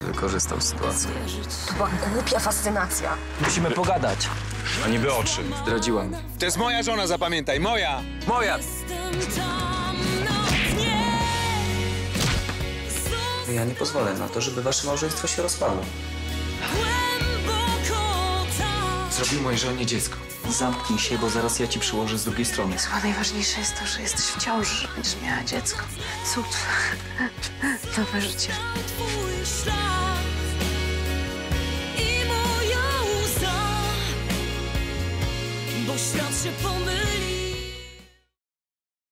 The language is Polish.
Wykorzystał sytuację. To była głupia fascynacja. Musimy pogadać. A niby o czym? Zdradziłam. To jest moja żona, zapamiętaj, moja! Moja! Ja nie pozwolę na to, żeby wasze małżeństwo się rozpadło. Zrobił mojej żonie dziecko. Zamknij się, bo zaraz ja ci przyłożę z drugiej strony. Chyba najważniejsze jest to, że jesteś w ciąży, że będziesz miała dziecko. Cud. Nowe życie. Twój ślad i moja łza, bo świat się pomylił.